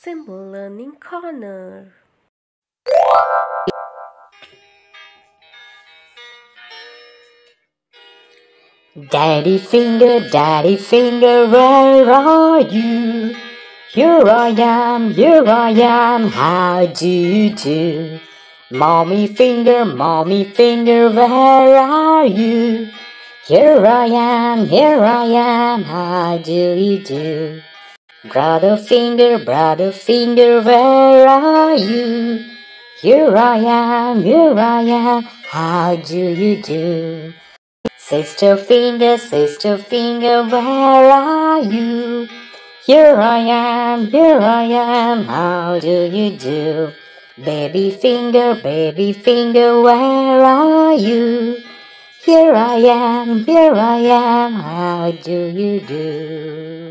Symbol Learning Corner. Daddy finger, where are you? Here I am, how do you do? Mommy finger, where are you? Here I am, how do you do? Brother finger, where are you? Here I am, how do you do? Sister finger, where are you? Here I am, how do you do? Baby finger, where are you? Here I am, how do you do?